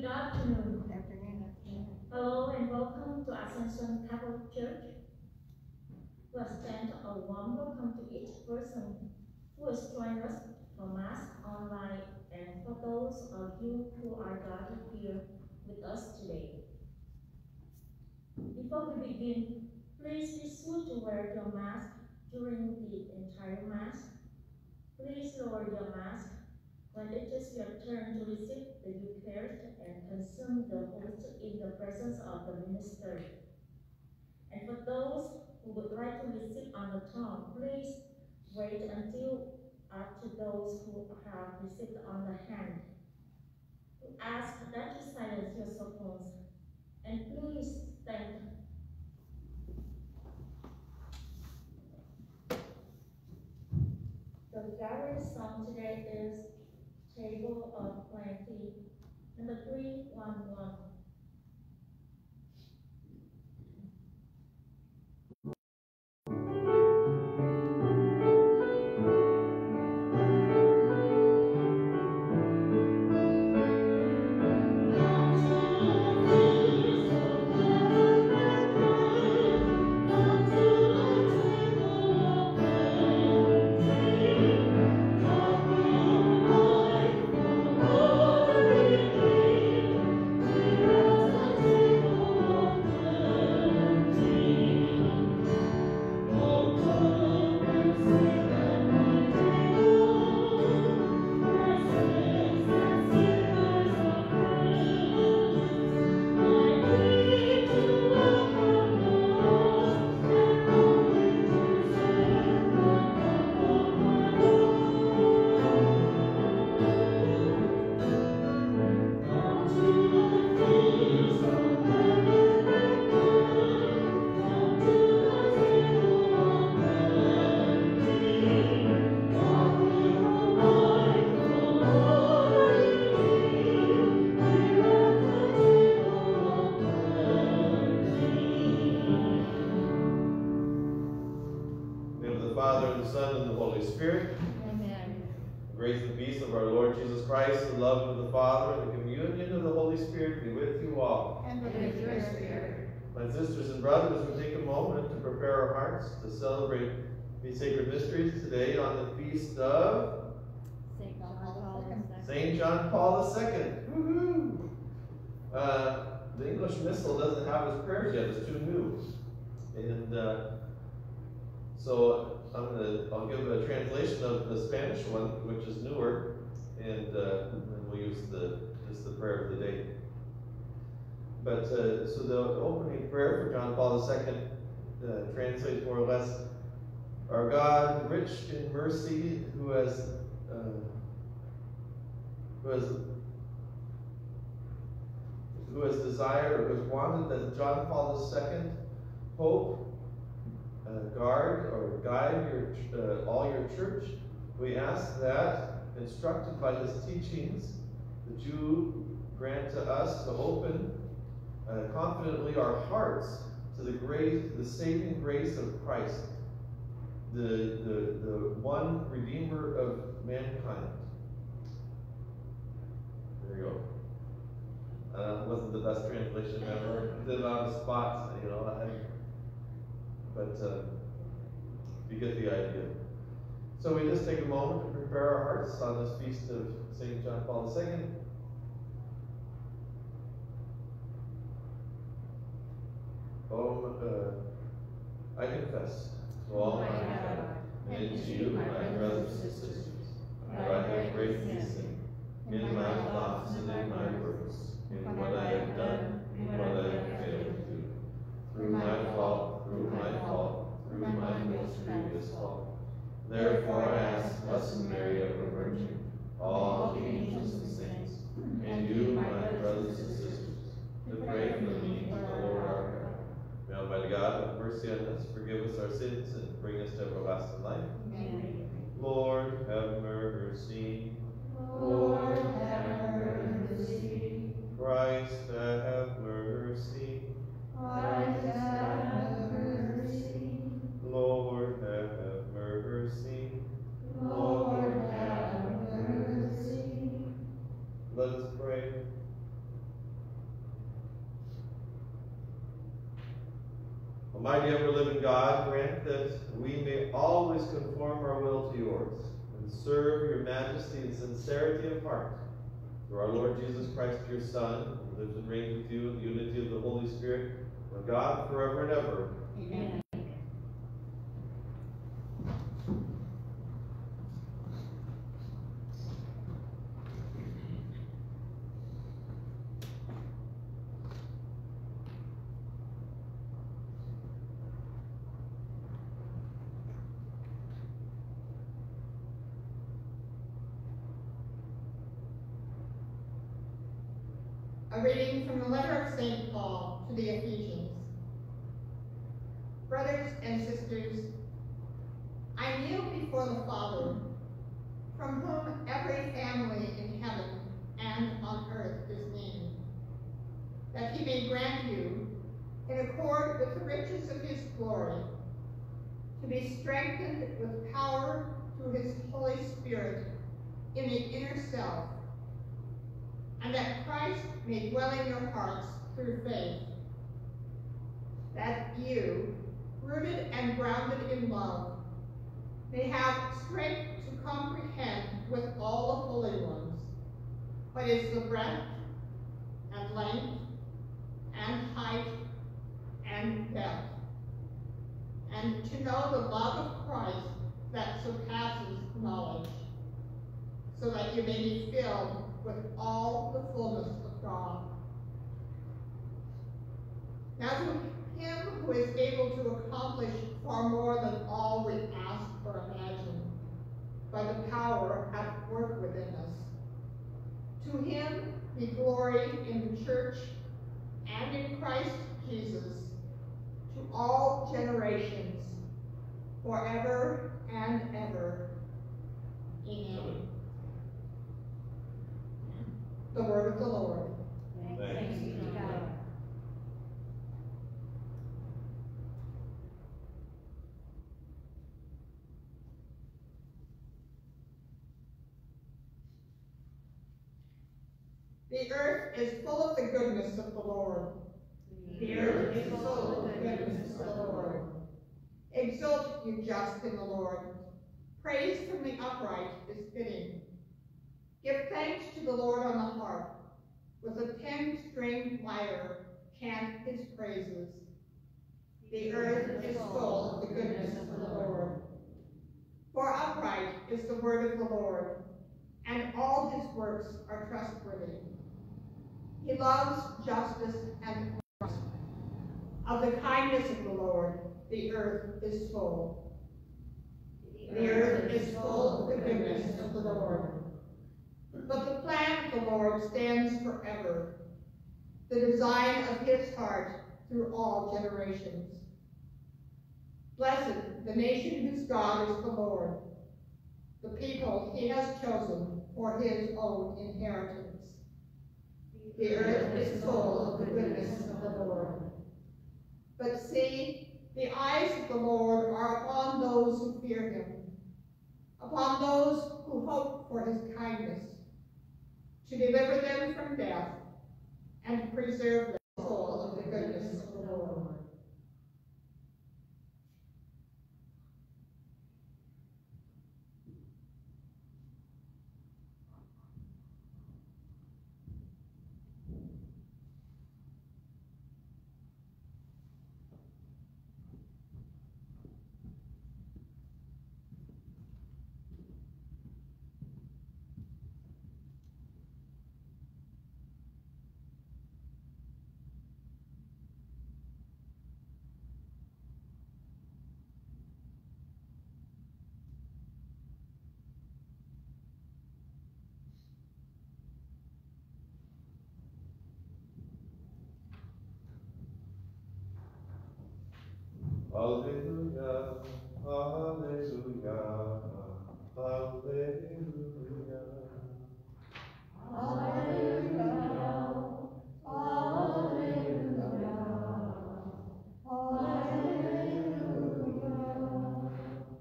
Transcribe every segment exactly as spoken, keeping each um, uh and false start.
afternoon. Good afternoon. Hello and welcome to Ascension Catholic Church. We extend a warm welcome to each person who has joined us for Mass online and for those of you who are gathered here with us today. Before we begin, please be sure to wear your mask during the entire Mass. Please lower your mask when it is your turn to receive the Eucharist and consume the host in the presence of the minister. And for those who would like to receive on the tongue, please wait until after those who have received on the hand. We ask that you silence your cell phones and please stand. The gathering song today is Table of Plenty, number three one one. My sisters and brothers, we take a moment to prepare our hearts to celebrate these sacred mysteries today on the feast of Saint John Paul the Second. Saint John Paul the Second. Woohoo! Uh, the English Missal doesn't have his prayers yet; it's too new. And uh, so I'm gonna I'll give a translation of the Spanish one, which is newer, and uh, then we'll use the just the prayer of the day. But uh, so the opening prayer for John Paul the Second uh, translates more or less: Our God, rich in mercy, who has uh, who has who has desired or who has wanted that John Paul the Second, Pope, uh, guard or guide your uh, all your church. We ask that, instructed by his teachings, that you grant to us to open Uh, confidently our hearts to the grace, the saving grace of Christ, the, the, the one Redeemer of mankind. There you go. Uh, wasn't the best translation ever. Did it on the spot, you know. I, but uh, you get the idea. So we just take a moment to prepare our hearts on this feast of Saint John Paul the Second. Oh, uh, I confess to Almighty God and to you, my brothers and sisters, that I have greatly sinned in my thoughts and in my words, in what I have done and what I have failed to do, through my fault, through my fault, through my most grievous fault. Therefore I ask Blessed Mary, ever Virgin, all the angels and saints, and you, my brothers and sisters, to pray for me to the Lord our God. May Almighty God have mercy on us, forgive us our sins, and bring us to everlasting life. Amen. Lord, have mercy. Lord, have mercy. Christ, have mercy. Christ, have mercy. Lord, have mercy. Lord, have mercy. Let us pray. Almighty ever-living God, grant that we may always conform our will to yours and serve your majesty in sincerity of heart. Through our Lord Jesus Christ, your Son, who lives and reigns with you in the unity of the Holy Spirit, one God, forever and ever. Amen. A reading from the letter of Saint Paul to the Ephesians. Brothers and sisters, I kneel before the Father, from whom every family in heaven and on earth is named, that he may grant you, in accord with the riches of his glory, to be strengthened with power through his Holy Spirit in the inner self, and that Christ may dwell in your hearts through faith, that you, rooted and grounded in love, may have strength to comprehend with all the holy ones what is the breadth and length and height and depth, and to know the love of Christ that surpasses knowledge, so that you may be filled with all the fullness of God. Now to him who is able to accomplish far more than all we ask or imagine, by the power at work within us, to him be glory in the church and in Christ Jesus, to all generations, forever and ever. Amen. The word of the Lord. Thanks be to God. The earth is full of the goodness of the Lord. The earth is full of the goodness of the Lord. Exult, you just in the Lord. Praise from the upright is fitting. Give thanks to the Lord on the harp. With a ten-stringed lyre, chant his praises. The earth is full of the goodness of the Lord. For upright is the word of the Lord, and all his works are trustworthy. He loves justice and truth. Of the kindness of the Lord, the earth is full. The earth is full of the goodness of the Lord. But the plan of the Lord stands forever, the design of his heart through all generations. Blessed the nation whose God is the Lord, the people he has chosen for his own inheritance. The earth is full of the goodness of the Lord. But see, the eyes of the Lord are upon those who fear him, upon those who hope for his kindness, to deliver them from death and to preserve them full of the goodness of the Lord. Hallelujah, hallelujah, hallelujah. Hallelujah, hallelujah, hallelujah.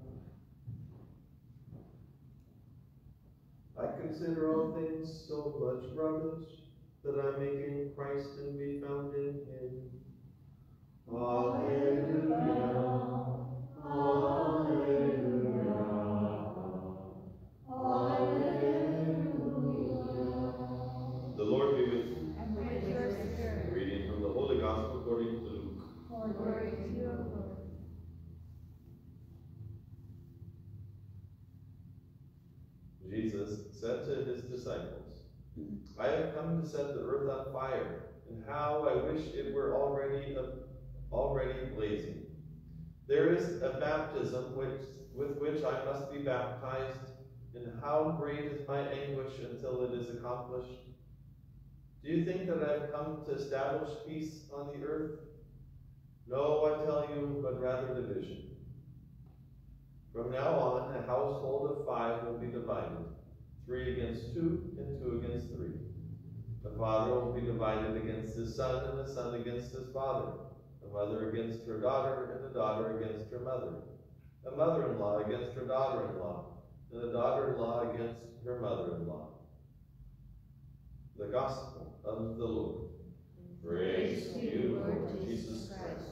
I consider all things so much rubbish, that I may gain Christ and be found in him, The Lord be with you. And with your spirit. Reading from the Holy Gospel according to Luke. Glory to you, Lord. Jesus said to his disciples, I have come to set the earth on fire, and how I wish it were already already blazing. There is a baptism which, with which I must be baptized, and how great is my anguish until it is accomplished. Do you think that I have come to establish peace on the earth? No, I tell you, but rather division. From now on, a household of five will be divided, three against two, and two against three. The father will be divided against his son, and the son against his father, a mother against her daughter, and a daughter against her mother, a mother-in-law against her daughter-in-law, and a daughter-in-law against her mother-in-law. The Gospel of the Lord. Praise to you, Lord Jesus Christ.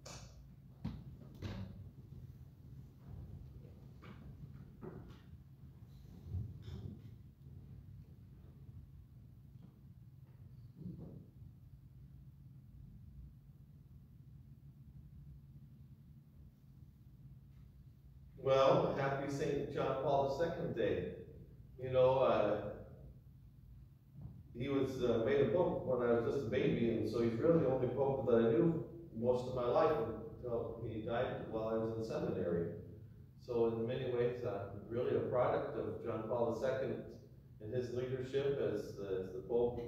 Well, happy Saint John Paul the Second Day. You know, uh, he was uh, made a pope when I was just a baby, and so he's really the only pope that I knew most of my life until he died while I was in seminary. So in many ways, I'm really a product of John Paul the Second and his leadership as, as the pope.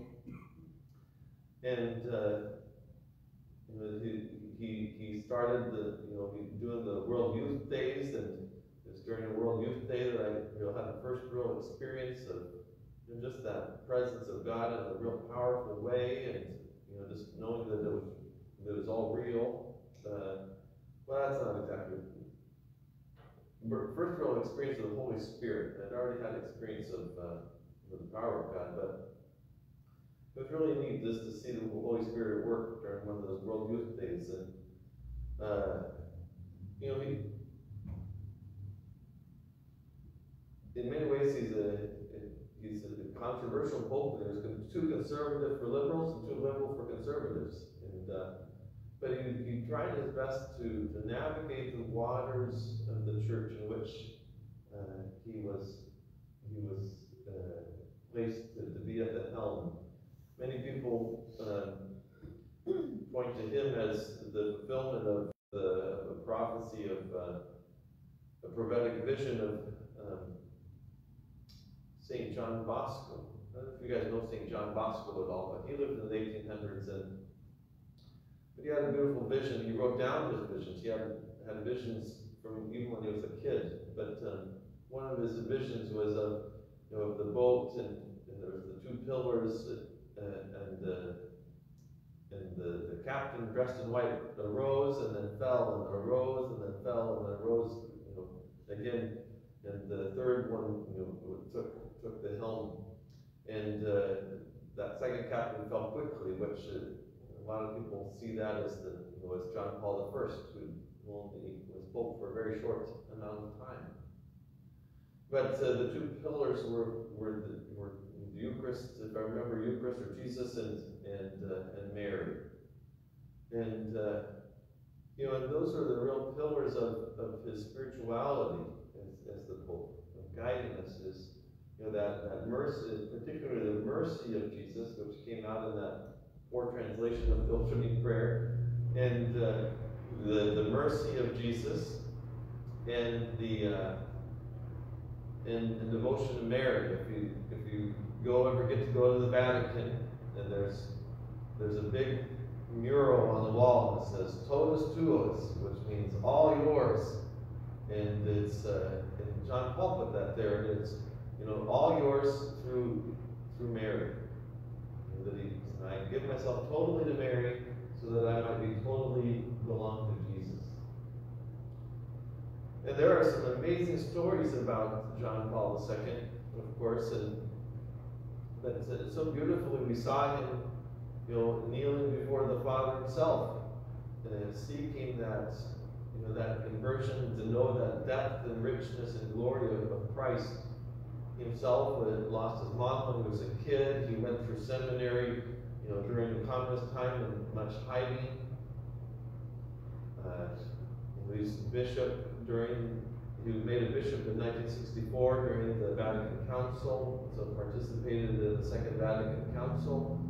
And uh, he, he, he started the, you know, doing the World Youth Days, and it was during the World Youth Day that I you know, had the first real experience of you know, just that presence of God in a real powerful way, and you know, just knowing that it was, that it was all real. Uh, well, that's not exactly. First real experience of the Holy Spirit. I'd already had experience of uh, the power of God, but it was really neat just to see the Holy Spirit work during one of those World Youth Days. And, uh, you know, he, in many ways, he's a he's a controversial pope. There's too conservative for liberals and too liberal for conservatives. And uh, but he, he tried his best to, to navigate the waters of the church in which uh, he was he was uh, placed to, to be at the helm. Many people uh, point to him as the fulfillment of the, the prophecy of uh, the prophetic vision of um, Saint John Bosco. I don't know if you guys know Saint John Bosco at all, but he lived in the eighteen hundreds, and but he had a beautiful vision. He wrote down his visions. He had had visions from even when he was a kid. But um, one of his visions was of you know of the boat, and, and there was the two pillars. Uh, and uh, and the, the captain dressed in white arose and then fell and arose and then fell and then arose, you know, again. And the third one, you know, took took the helm, and uh, that second captain fell quickly, which uh, a lot of people see that as the you know as John Paul the First, who only was pope for a very short amount of time. But uh, the two pillars were were the were the Eucharist, if I remember, Eucharist, or Jesus and and uh, and Mary, and uh, you know, and those are the real pillars of, of his spirituality as, as the Pope, of guiding us. Is you know that that mercy, particularly the mercy of Jesus, which came out in that poor translation of Filtering Prayer, and uh, the the mercy of Jesus, and the uh, and, and devotion to Mary. If you if you go ever get to go to the Vatican, and there's there's a big mural on the wall that says "Totus Tuus," which means all yours, and it's uh, and John Paul put that there, and it's you know all yours through through Mary. And that he, I give myself totally to Mary, so that I might be totally belong to Jesus. And there are some amazing stories about John Paul the Second, of course, and but so beautifully we saw him, you know, kneeling before the Father himself, uh, seeking that, you know, that conversion, to know that depth and richness and glory of, of Christ. Himself had lost his mom when he was a kid. He went through seminary, you know, during the communist time and much hiding. Uh, he was bishop during, he was made a bishop in nineteen sixty-four during the Vatican Council, so participated in the Second Vatican Council.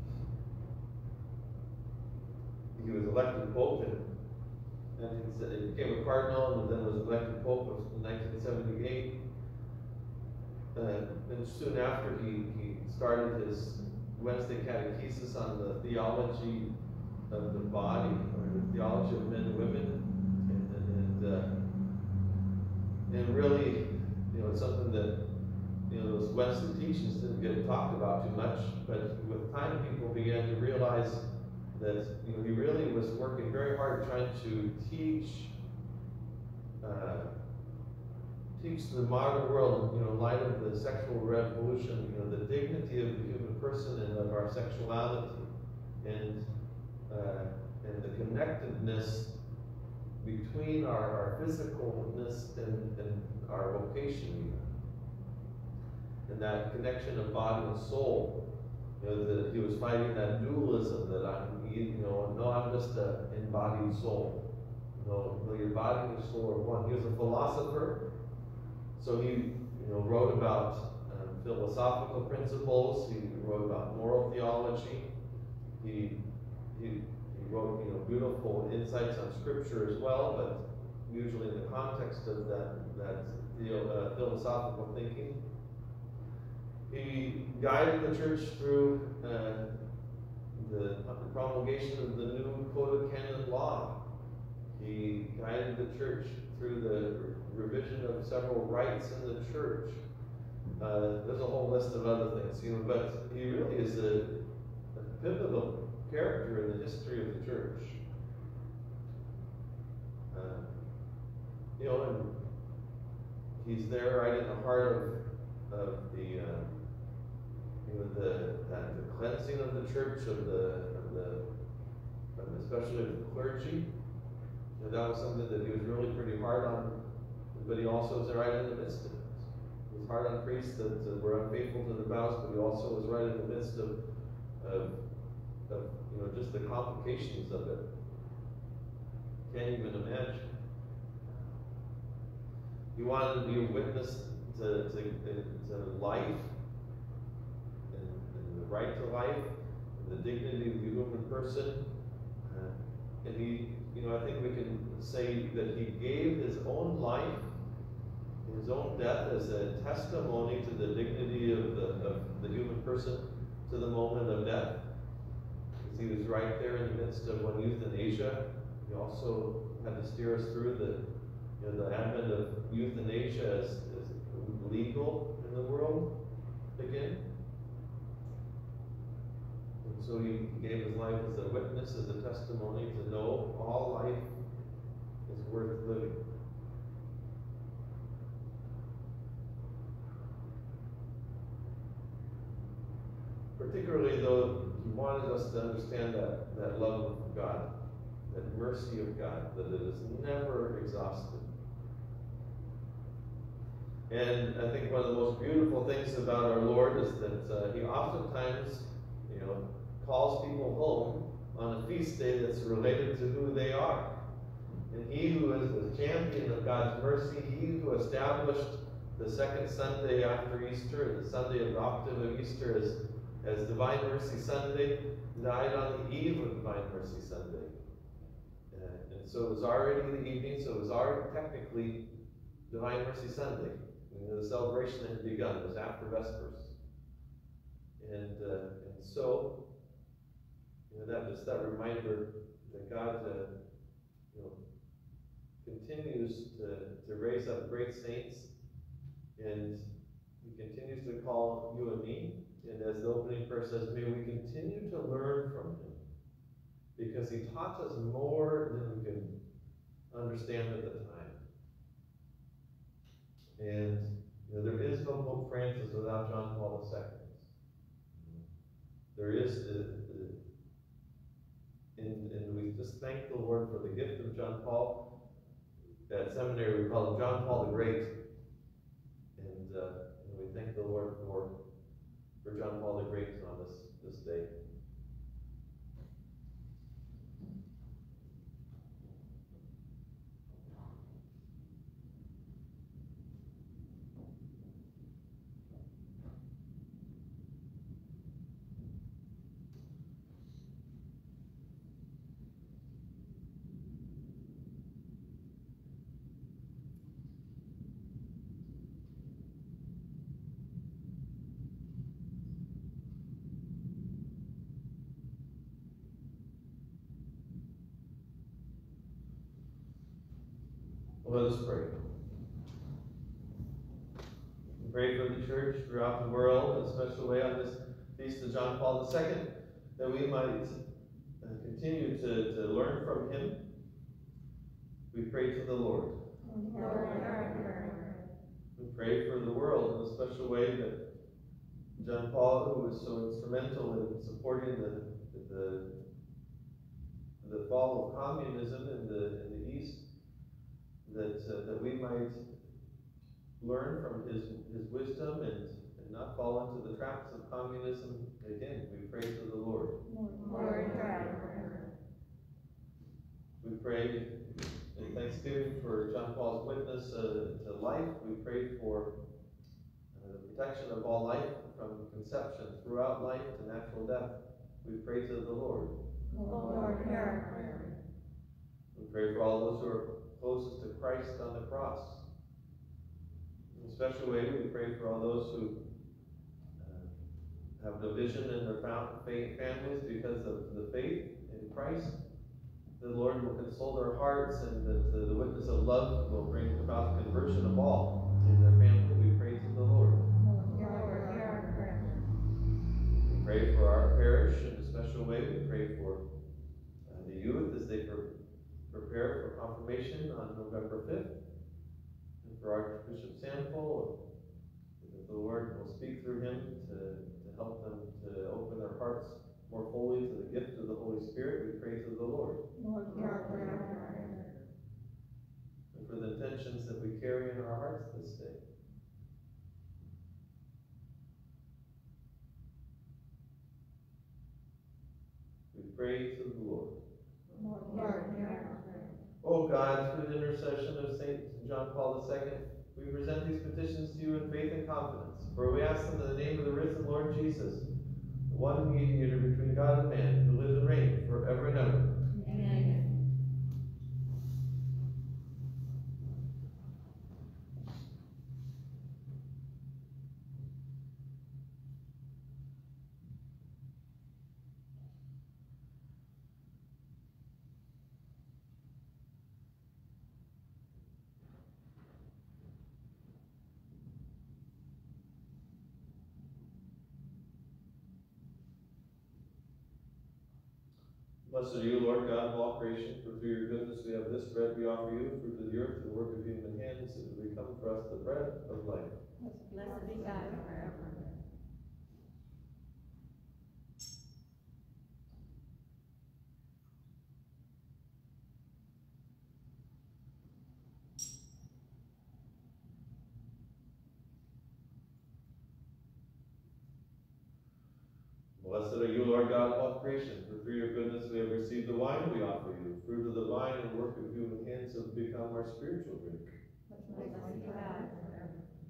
He was elected Pope in nineteen, he became a cardinal and then was elected Pope in nineteen seventy-eight. Uh, and soon after, he, he started his Wednesday catechesis on the theology of the body, or the theology of men and women, and, and, uh, and really, you know, it's something that, you know, those Wednesday teachings didn't get talked about too much, but with time, people began to realize that, you know, he really was working very hard trying to teach. Uh, teach the modern world, you know, in light of the sexual revolution, you know, the dignity of the human person and of our sexuality, and uh, and the connectedness between our, our physicalness and, and our vocation, and that connection of body and soul. You know, that he was fighting that dualism that I'm, you know, no, I'm just an embodied soul. No, no, your body and your soul are one. He was a philosopher. So he, you know, wrote about um, philosophical principles. He wrote about moral theology. He, he, he wrote, you know, beautiful insights on Scripture as well, but usually in the context of that that theo, uh, philosophical thinking. He guided the church through uh, the promulgation of the new Code of Canon Law. He guided the church through the revision of several rites in the church. Uh, there's a whole list of other things, you know, but he really is a, a pivotal character in the history of the church. Uh, you know, and he's there right in the heart of, of the, uh, you know, the, that, the cleansing of the church, of the, of the, of especially of the clergy. And that was something that he was really pretty hard on, but he also was right in the midst of it. He was hard on priests that, that were unfaithful to the vows, but he also was right in the midst of, of, of, you know, just the complications of it. Can't even imagine. He wanted to be a witness to, to, to life, and, and the right to life, and the dignity of the human person. Uh, and he, you know, I think we can say that he gave his own life, his own death, as a testimony to the dignity of the, of the human person to the moment of death. Because he was right there in the midst of one euthanasia. He also had to steer us through the, you know, the advent of euthanasia as, as legal in the world again. And so he gave his life as a witness, as a testimony to know all life is worth living. Particularly though, he wanted us to understand that, that love of God, that mercy of God, that it is never exhausted. And I think one of the most beautiful things about our Lord is that uh, he oftentimes, you know, calls people home on a feast day that's related to who they are. And he who is the champion of God's mercy, he who established the second Sunday after Easter, the Sunday adoptive of Easter, as, as Divine Mercy Sunday, died on the eve of Divine Mercy Sunday. Uh, and so it was already the evening, so it was already technically Divine Mercy Sunday. You know, the celebration had begun. It was after Vespers. And, uh, and so, you know, that just that reminder that God, uh, you know, continues to, to raise up great saints, and he continues to call you and me. And as the opening prayer says, may we continue to learn from him, because he taught us more than we could understand at the time. And you know, there is no Pope Francis without John Paul the Second. There is, uh, uh, And, and we just thank the Lord for the gift of John Paul. At seminary, we call him John Paul the Great. And, uh, and we thank the Lord for, for John Paul the Great on this, this day. Let us pray. We pray for the church throughout the world, in a special way on this feast of John Paul the Second, that we might uh, continue to, to learn from him. We pray to the Lord. We pray for the world in a special way that John Paul, who was so instrumental in supporting the, the, the fall of communism in the, in the East, that uh, that we might learn from his his wisdom and, and not fall into the traps of communism again. We pray to the Lord. Lord God. We pray in thanksgiving for John Paul's witness uh, to life. We pray for uh, the protection of all life from conception throughout life to natural death. We pray to the Lord. Lord God. We pray for all those who are closest to Christ on the cross. In a special way, we pray for all those who uh, have division in their families because of the faith in Christ. The Lord will console their hearts, and that the, the witness of love will bring about conversion of all in their family. We pray to the Lord. We pray for our parish in a special way. We pray for uh, the youth as they pre prepare for confirmation on November fifth. And for Archbishop Sample, that the Lord will speak through him to, to help them to open their hearts more fully to the gift of the Holy Spirit. We pray to the Lord. Lord And for the intentions that we carry in our hearts this day. We pray to the Lord. O God, through the intercession of Saint John Paul the Second, we present these petitions to you in faith and confidence, for we ask them in the name of the risen Lord Jesus, the one mediator between God and man, who lives and reigns forever and ever. Amen. Blessed are you, Lord God of all creation, for through your goodness we have this bread we offer you, fruit of the earth, the work of human hands, and it become for us the bread of life. Blessed be God forever. Blessed are you, Lord God of all creation, for through your goodness we have received the wine we offer you, fruit of the vine and work of human hands, have become our spiritual drink. Blessed be God forever.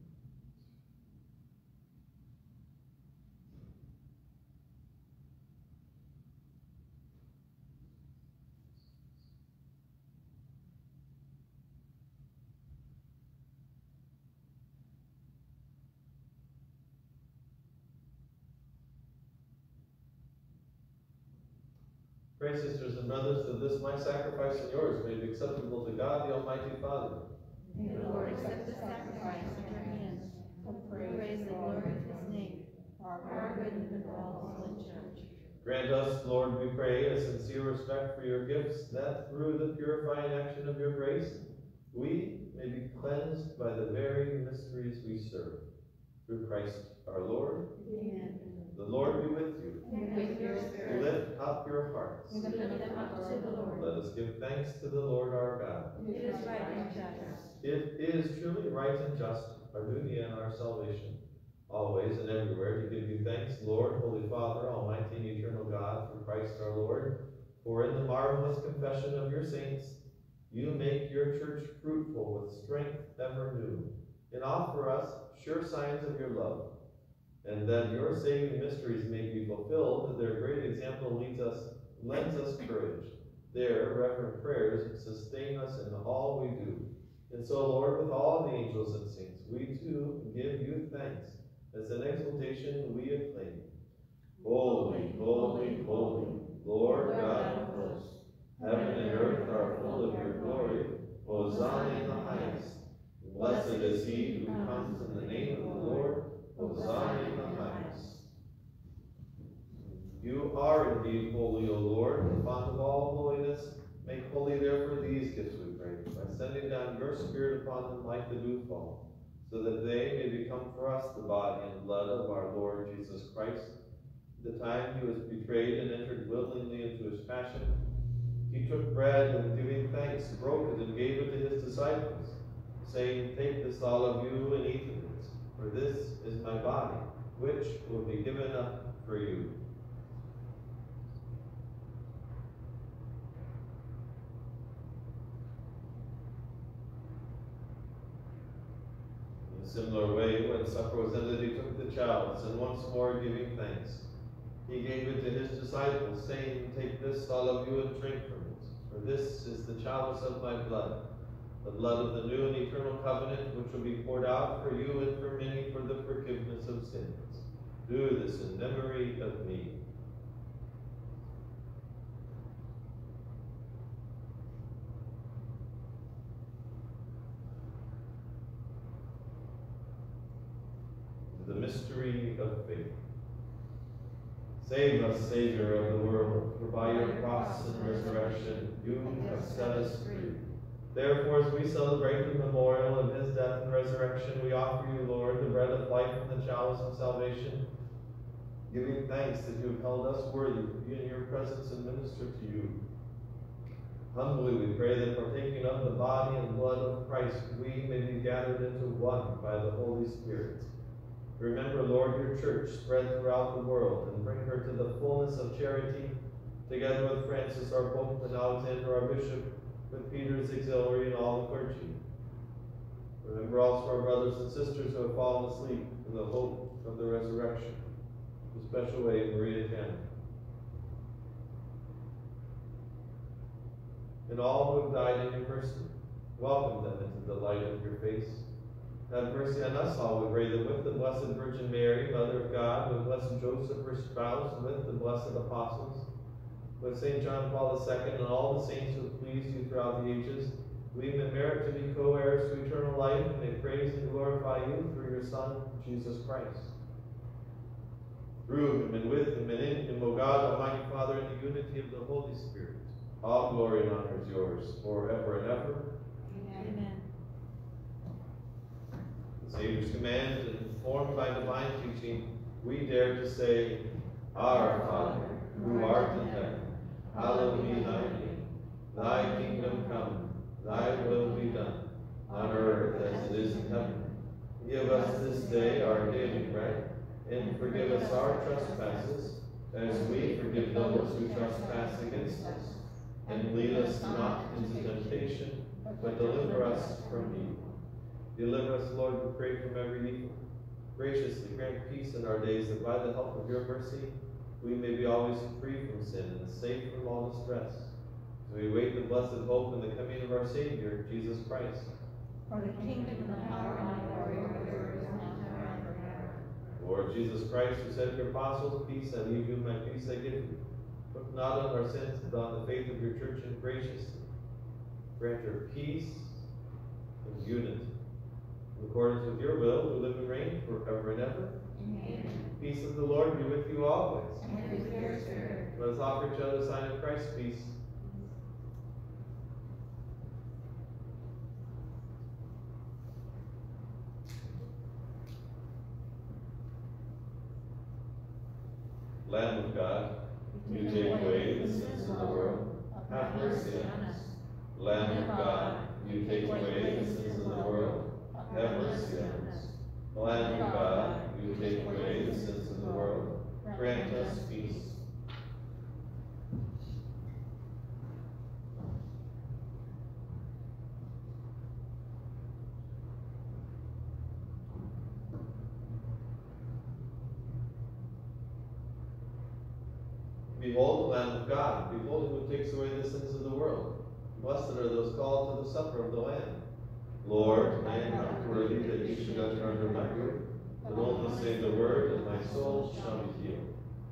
Pray, sisters and brothers, that this my sacrifice and yours may be acceptable to God, the Almighty Father. May the Lord accept the sacrifice at your hands, for praise and glory of his name, for our good and for all the Holy Church. Grant us, Lord, we pray, a sincere respect for your gifts, that through the purifying action of your grace, we may be cleansed by the very mysteries we serve. through Christ our Lord. Amen. The Lord be with you. And with your spirit. Lift up your hearts. We lift them up to the Lord. Let us give thanks to the Lord our God. It is right and just. It is truly right and just, our duty and our salvation, always and everywhere, to give you thanks, Lord, Holy Father, Almighty and eternal God, through Christ our Lord. For in the marvelous confession of your saints, you make your church fruitful with strength ever new, and offer us sure signs of your love, and that your saving mysteries may be fulfilled. Their great example leads us, lends us courage. Their reverent prayers sustain us in all we do. And so, Lord, with all the angels and saints, we too give you thanks, as an exaltation we acclaim. Holy, holy, holy, Lord God of hosts, heaven and earth are full of your glory. Hosanna in the highest. Blessed is he who comes in the name of the Lord. Hosanna in the highest. You are indeed holy, O Lord, the fount of all holiness. Make holy therefore these gifts, we pray, by sending down your Spirit upon them like the dewfall, so that they may become for us the body and blood of our Lord Jesus Christ. The time he was betrayed and entered willingly into his passion, he took bread and, giving thanks, broke it and gave it to his disciples, saying, "Take this, all of you, and eat of it, for this is my body, which will be given up for you." In a similar way, when supper was ended, he took the chalice, and once more giving thanks, he gave it to his disciples, saying, "Take this, all of you, and drink from it, for this is the chalice of my blood, the blood of the new and eternal covenant, which will be poured out for you and for many for the forgiveness of sins. Do this in memory of me." The mystery of faith. Save us, Savior of the world, for by your cross and resurrection you have set us free. Therefore, as we celebrate the memorial of his death and resurrection, we offer you, Lord, the bread of life and the chalice of salvation, giving thanks that you have held us worthy to be in your presence and minister to you. Humbly we pray that, partaking of the body and blood of Christ, we may be gathered into one by the Holy Spirit. Remember, Lord, your church spread throughout the world, and bring her to the fullness of charity, together with Francis, our Pope, and Alexander, our Bishop, with Peter's auxiliary and all the clergy. Remember also our brothers and sisters who have fallen asleep in the hope of the resurrection. In a special way, Maria Tanner. And all who have died in your mercy, welcome them into the light of your face. Have mercy on us all, we pray, that with the Blessed Virgin Mary, Mother of God, with Blessed Joseph, her spouse, and with the blessed apostles, with Saint John Paul the Second, and all the saints who have pleased you throughout the ages, we may merit to be co-heirs to eternal life, and may praise and glorify you through your Son, Jesus Christ. Through him, and with him, and in him, O God, Almighty Father, in the unity of the Holy Spirit, all glory and honor is yours, forever and ever. Amen. The Savior's command, informed by divine teaching, we dare to say, Our Father, who art in heaven, hallowed be thy name. Thy kingdom come, thy will be done, on earth as it is in heaven. Give us this day our daily bread, and forgive us our trespasses, as we forgive those who trespass against us. And lead us not into temptation, but deliver us from evil. Deliver us, Lord, we pray, from every evil. Graciously grant peace in our days, that by the help of your mercy we may be always free from sin and safe from all distress. As we wait the blessed hope and the coming of our Savior, Jesus Christ. For the kingdom and the power and the glory are yours, now and forever. Lord Jesus Christ, who said to your apostles, "Peace I leave you, my peace I give you," look not on our sins, but on the faith of your church, and graciously grant her peace and unity. In accordance with your will, who live and reign forever and ever. Amen. Peace of the Lord be with you always. And with your spirit. Let us offer each other the sign of Christ's peace. Lamb of God, you take away the sins of the world, have mercy on us. Lamb of God, you take away the sins of the world, have mercy on us. Lamb of God, you take away the sins of the world, grant us peace. Behold the Lamb of God, behold him who takes away the sins of the world. Blessed are those called to the supper of the Lamb. Lord, I am not worthy that you should enter under my roof, but only say the word, and my soul shall be healed.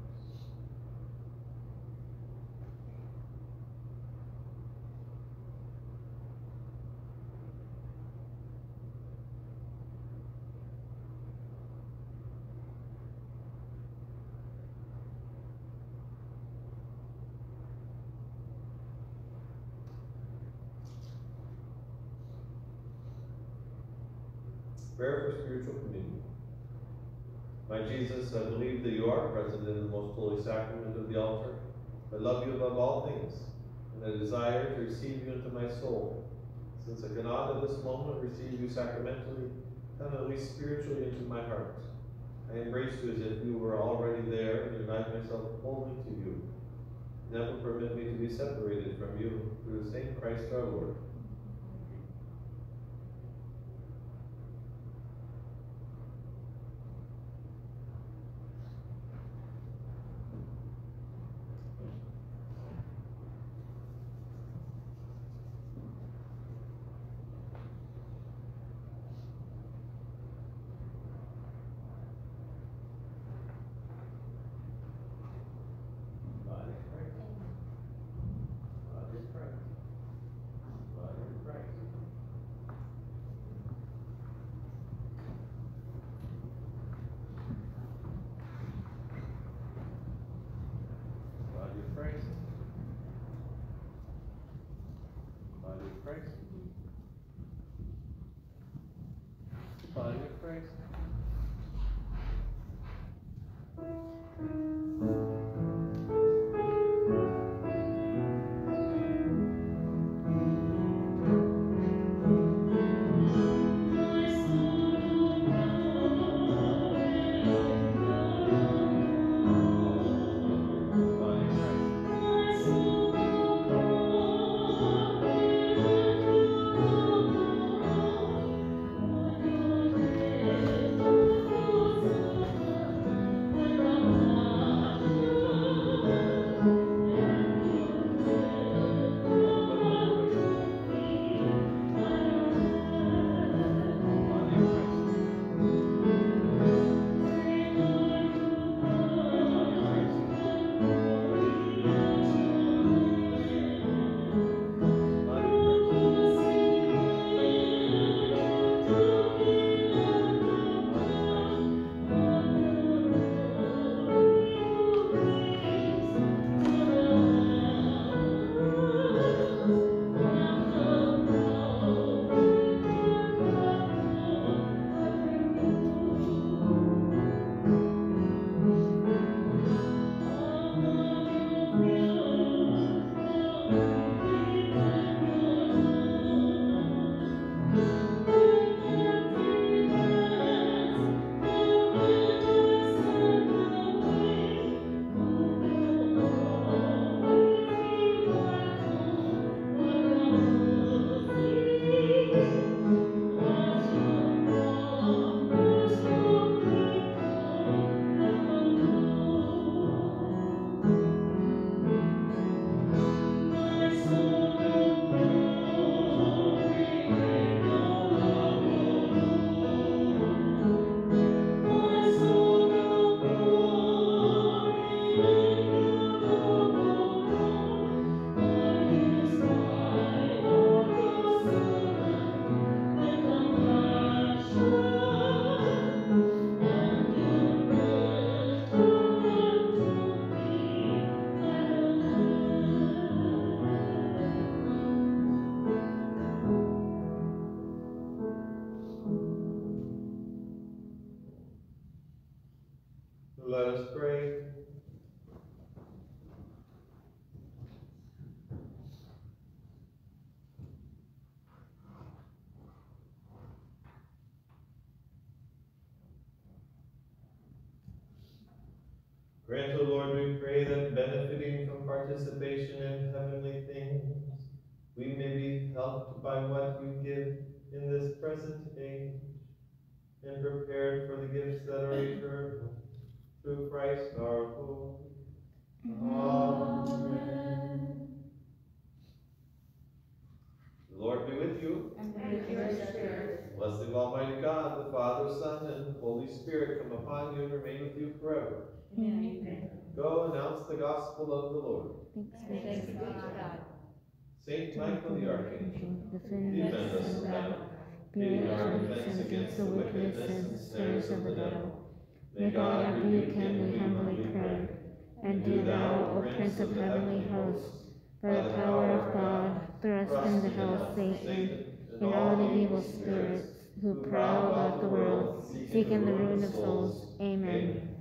Prayer for spiritual communion. My Jesus, I believe that you are present in the most holy sacrament of the altar. I love you above all things, and I desire to receive you into my soul. Since I cannot at this moment receive you sacramentally, come at least spiritually into my heart. I embrace you as if you were already there, and unite myself wholly to you. Never permit me to be separated from you, through the same Christ our Lord. Body of Christ. Let us pray. Grant, O Lord, we pray, that benefiting from participation in heavenly things, we may be helped by what you give in this present age, and prepared for the gifts that are eternal, through Christ our Lord. Amen. The Lord be with you. And with your spirit. Blessing of Almighty God, the Father, Son, and Holy Spirit come upon you and remain with you forever. Amen. Go announce the gospel of the Lord. Thanks be to God. Saint Michael the Archangel, defend defend us in battle. Be our defense against the wickedness and snares of the devil. May God rebuke him, we humbly pray. And do thou, O Prince of heavenly hosts, by the power of God, thrust into hell Satan and all the evil spirits who prowl about the world, seeking the ruin of souls. Amen.